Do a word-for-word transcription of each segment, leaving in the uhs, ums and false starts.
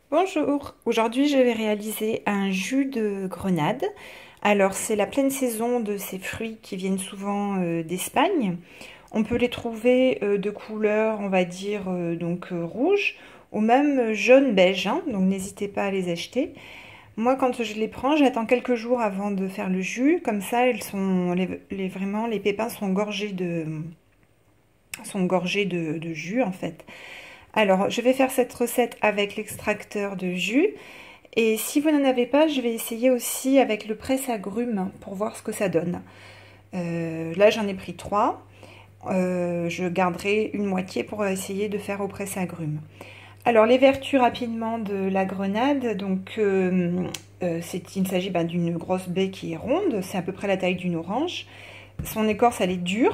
Bonjour, aujourd'hui je vais réaliser un jus de grenade. Alors c'est la pleine saison de ces fruits qui viennent souvent euh, d'Espagne. On peut les trouver euh, de couleur, on va dire, euh, donc euh, rouge ou même jaune beige, hein, donc n'hésitez pas à les acheter. Moi quand je les prends, j'attends quelques jours avant de faire le jus, comme ça elles sont, les, les- vraiment les pépins sont gorgés de, sont gorgés de, de jus en fait. Alors je vais faire cette recette avec l'extracteur de jus. Et si vous n'en avez pas, je vais essayer aussi avec le presse-agrumes pour voir ce que ça donne. Euh, là, j'en ai pris trois. Euh, je garderai une moitié pour essayer de faire au presse-agrumes. Alors, les vertus rapidement de la grenade. Donc, euh, euh, il s'agit bah, d'une grosse baie qui est ronde. C'est à peu près la taille d'une orange. Son écorce, elle est dure.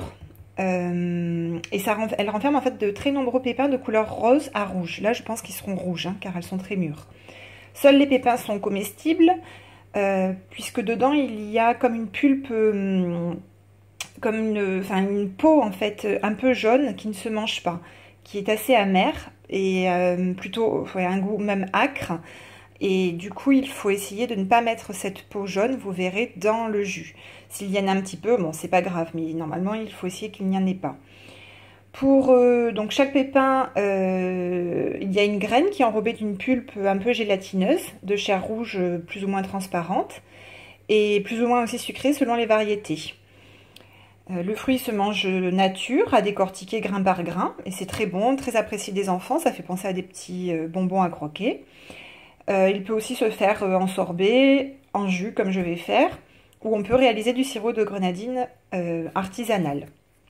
Euh, et ça, elle renferme en fait de très nombreux pépins de couleur rose à rouge. Là, je pense qu'ils seront rouges, hein, car elles sont très mûres. Seuls les pépins sont comestibles, euh, puisque dedans il y a comme une pulpe, euh, comme une, enfin une peau en fait un peu jaune qui ne se mange pas, qui est assez amère et euh, plutôt ouais, un goût même acre. Et du coup, il faut essayer de ne pas mettre cette peau jaune, vous verrez, dans le jus. S'il y en a un petit peu, bon, c'est pas grave, mais normalement, il faut essayer qu'il n'y en ait pas. Pour euh, donc chaque pépin, euh, il y a une graine qui est enrobée d'une pulpe un peu gélatineuse, de chair rouge plus ou moins transparente, et plus ou moins aussi sucrée selon les variétés. Euh, le fruit se mange nature, à décortiquer grain par grain, et c'est très bon, très apprécié des enfants, ça fait penser à des petits euh, bonbons à croquer. Euh, il peut aussi se faire euh, en sorbet, en jus comme je vais faire, ou on peut réaliser du sirop de grenadine euh, artisanal.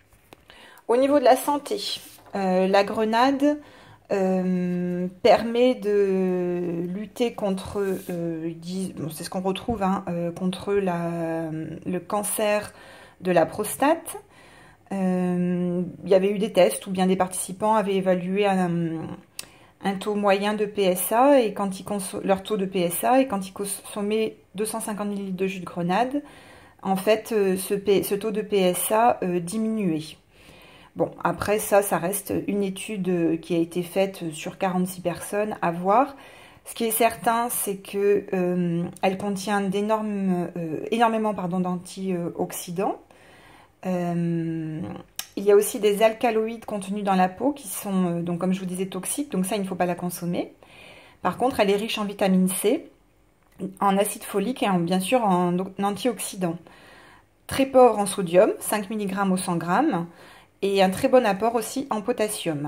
Au niveau de la santé, euh, la grenade euh, permet de lutter contre, euh, bon, c'est ce qu'on retrouve, hein, euh, contre la, le cancer de la prostate. Euh, il y avait eu des tests où bien des participants avaient évalué un, un taux moyen de P S A et quand ils leur taux de P S A et quand ils consommaient deux cent cinquante millilitres de jus de grenade, en fait, ce, ce taux de P S A euh, diminuait. Bon, après ça, ça reste une étude qui a été faite sur quarante-six personnes à voir. Ce qui est certain, c'est que euh, elle contient d'énormes, euh, énormément pardon, d'antioxydants. Euh, il y a aussi des alcaloïdes contenus dans la peau qui sont, euh, donc comme je vous disais, toxiques. Donc ça, il ne faut pas la consommer. Par contre, elle est riche en vitamine C, en acide folique et en, bien sûr en antioxydants. Très pauvre en sodium, cinq milligrammes au cent grammes. Et un très bon apport aussi en potassium.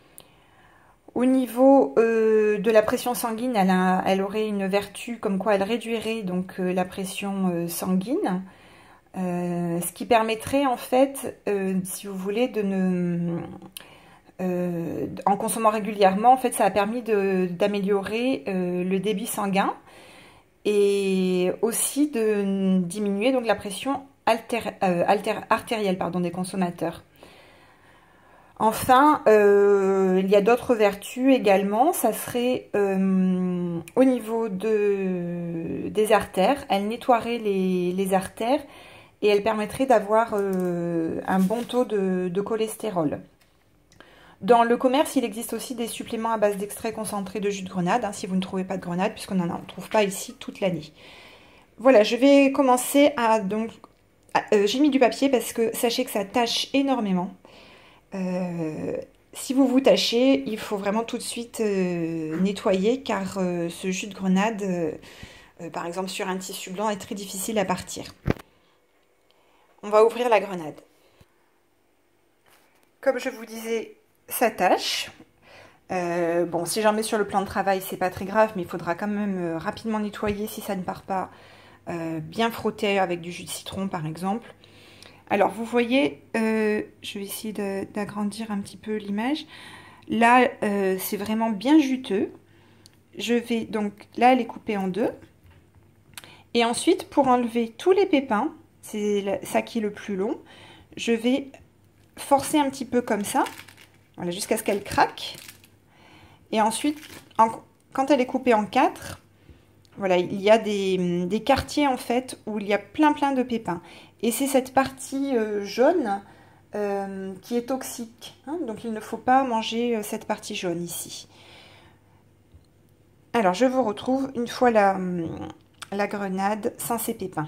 Au niveau euh, de la pression sanguine, elle, a, elle, aurait une vertu comme quoi elle réduirait donc euh, la pression euh, sanguine, euh, ce qui permettrait en fait, euh, si vous voulez, de ne, euh, en consommant régulièrement, en fait, ça a permis d'améliorer euh, le débit sanguin et aussi de diminuer donc la pression alter, euh, alter, artérielle pardon, des consommateurs. Enfin, euh, il y a d'autres vertus également, ça serait euh, au niveau de, des artères, elle nettoierait les, les artères et elle permettrait d'avoir euh, un bon taux de, de cholestérol. Dans le commerce, il existe aussi des suppléments à base d'extrait concentré de jus de grenade, hein, si vous ne trouvez pas de grenade, puisqu'on n'en trouve pas ici toute l'année. Voilà, je vais commencer à... donc, euh, j'ai mis du papier parce que sachez que ça tâche énormément. Euh, si vous vous tâchez, il faut vraiment tout de suite euh, nettoyer car euh, ce jus de grenade, euh, euh, par exemple sur un tissu blanc, est très difficile à partir. On va ouvrir la grenade. Comme je vous disais, ça tâche. Euh, bon, si j'en mets sur le plan de travail, c'est pas très grave, mais il faudra quand même euh, rapidement nettoyer si ça ne part pas. Euh, bien frotter avec du jus de citron par exemple. Alors vous voyez, euh, je vais essayer d'agrandir un petit peu l'image. Là, euh, c'est vraiment bien juteux. Je vais donc, là, elle est coupée en deux. Et ensuite, pour enlever tous les pépins, c'est ça qui est le plus long, je vais forcer un petit peu comme ça, voilà, jusqu'à ce qu'elle craque. Et ensuite, en, quand elle est coupée en quatre, voilà, il y a des, des quartiers en fait où il y a plein plein de pépins. Et c'est cette partie euh, jaune euh, qui est toxique. Hein, donc il ne faut pas manger euh, cette partie jaune ici. Alors, je vous retrouve une fois la, la grenade sans ses pépins.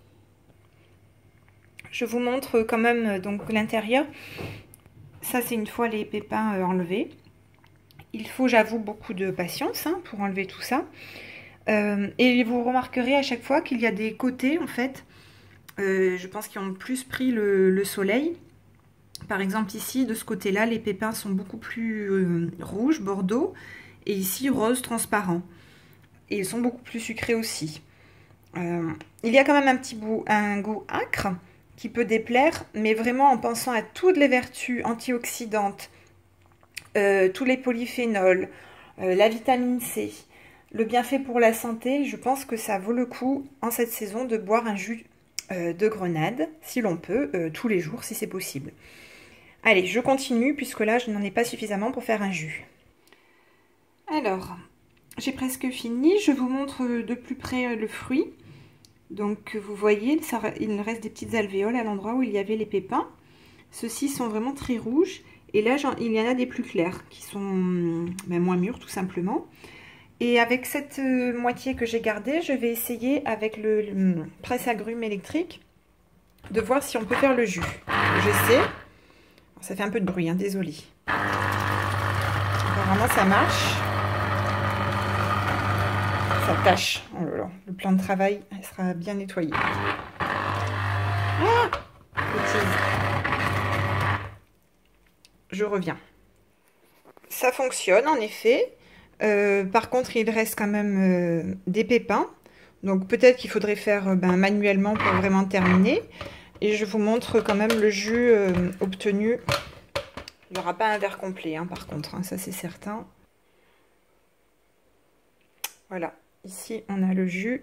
Je vous montre quand même donc l'intérieur. Ça, c'est une fois les pépins enlevés. Il faut, j'avoue, beaucoup de patience hein, pour enlever tout ça. Euh, et vous remarquerez à chaque fois qu'il y a des côtés, en fait, euh, je pense qu'ils ont plus pris le, le soleil. Par exemple, ici, de ce côté-là, les pépins sont beaucoup plus euh, rouges, bordeaux, et ici, rose transparent. Et ils sont beaucoup plus sucrés aussi. Euh, il y a quand même un petit bout, un goût âcre qui peut déplaire, mais vraiment en pensant à toutes les vertus antioxydantes, euh, tous les polyphénols, euh, la vitamine C, le bienfait pour la santé, je pense que ça vaut le coup en cette saison de boire un jus euh, de grenade, si l'on peut, euh, tous les jours, si c'est possible. Allez, je continue, puisque là, je n'en ai pas suffisamment pour faire un jus. Alors, j'ai presque fini. Je vous montre de plus près le fruit. Donc, vous voyez, ça, il reste des petites alvéoles à l'endroit où il y avait les pépins. Ceux-ci sont vraiment très rouges. Et là, il y en a des plus clairs, qui sont ben, moins mûrs, tout simplement. Et avec cette euh, moitié que j'ai gardée, je vais essayer, avec le, le presse-agrumes électrique, de voir si on peut faire le jus. J'essaie. Ça fait un peu de bruit, hein, désolé. Apparemment, ça marche. Ça tâche. Oh là là, le plan de travail elle sera bien nettoyé. Ah, je reviens. Ça fonctionne, en effet. Euh, par contre, il reste quand même euh, des pépins. Donc, peut-être qu'il faudrait faire euh, ben, manuellement pour vraiment terminer. Et je vous montre quand même le jus euh, obtenu. Il n'y aura pas un verre complet, hein, par contre, hein, ça c'est certain. Voilà, ici on a le jus.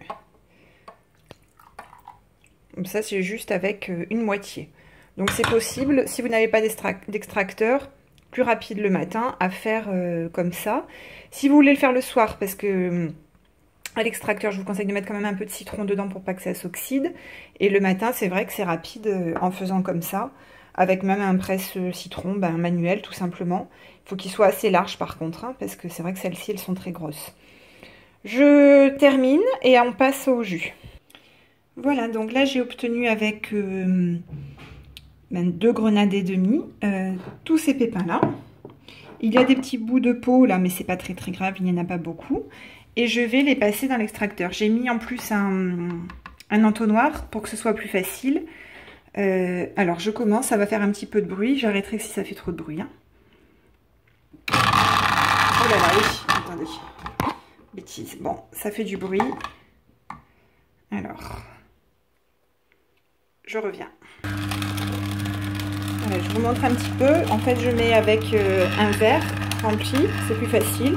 Donc ça c'est juste avec euh, une moitié. Donc c'est possible, si vous n'avez pas d'extracteur, plus rapide le matin, à faire euh, comme ça. Si vous voulez le faire le soir, parce que... Euh, à l'extracteur, je vous conseille de mettre quand même un peu de citron dedans pour pas que ça s'oxyde. Et le matin, c'est vrai que c'est rapide en faisant comme ça, avec même un presse-citron ben, manuel tout simplement. Il faut qu'il soit assez large par contre, hein, parce que c'est vrai que celles-ci, elles sont très grosses. Je termine et on passe au jus. Voilà, donc là j'ai obtenu avec euh, ben, deux grenades et demie euh, tous ces pépins-là. Il y a des petits bouts de peau là, mais c'est pas très très grave, il n'y en a pas beaucoup. Et je vais les passer dans l'extracteur. J'ai mis en plus un, un entonnoir pour que ce soit plus facile. Euh, alors je commence, ça va faire un petit peu de bruit. J'arrêterai si ça fait trop de bruit. Hein. Oh là là, oui, attendez. Bêtise. Bon, ça fait du bruit. Alors, je reviens. Voilà, je vous montre un petit peu. En fait, je mets avec euh, un verre rempli, c'est plus facile.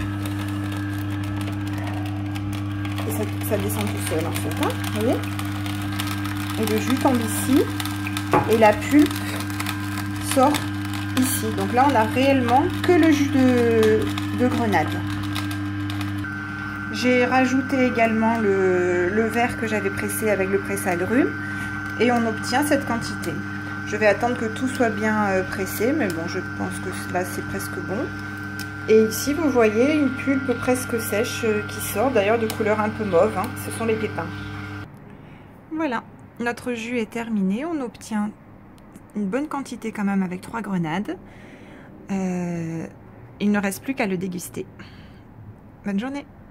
Ça, ça descend tout seul en fait, hein, vous voyez. Et le jus tombe ici et la pulpe sort ici. Donc là on a réellement que le jus de, de grenade. J'ai rajouté également le, le verre que j'avais pressé avec le presse-agrumes et on obtient cette quantité. Je vais attendre que tout soit bien euh, pressé, mais bon, je pense que là c'est presque bon. Et ici, vous voyez une pulpe presque sèche qui sort, d'ailleurs de couleur un peu mauve, hein. Ce sont les pépins. Voilà, notre jus est terminé. On obtient une bonne quantité quand même avec trois grenades. Euh, il ne reste plus qu'à le déguster. Bonne journée!